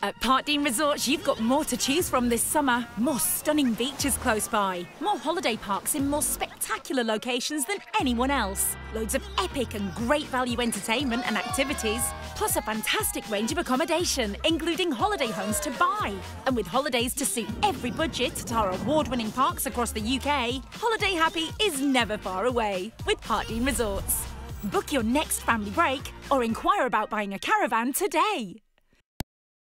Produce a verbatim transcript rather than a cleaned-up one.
At Parkdean Resorts, you've got more to choose from this summer. More stunning beaches close by. More holiday parks in more spectacular locations than anyone else. Loads of epic and great value entertainment and activities. Plus a fantastic range of accommodation, including holiday homes to buy. And with holidays to suit every budget at our award-winning parks across the U K, holiday happy is never far away with Parkdean Resorts. Book your next family break or inquire about buying a caravan today.